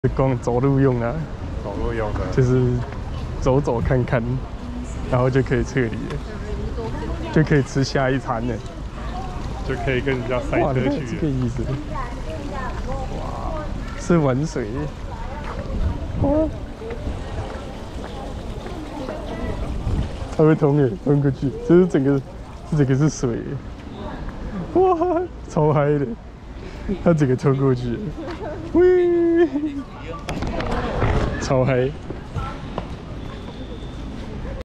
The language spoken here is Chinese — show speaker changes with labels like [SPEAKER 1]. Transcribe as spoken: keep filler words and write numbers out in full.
[SPEAKER 1] 光走路用啊，
[SPEAKER 2] 走路用的，
[SPEAKER 1] 就是走走看看，然后就可以撤离了，就可以吃下一餐了，
[SPEAKER 2] 就可以跟人家赛
[SPEAKER 1] 哇，
[SPEAKER 2] 车
[SPEAKER 1] 你看
[SPEAKER 2] 去
[SPEAKER 1] 这个意思。哇，是玩水。哇，它会通诶，通过去，这是整个，这整个是水。哇，超嗨的，它整个冲过去，喂，超嗨。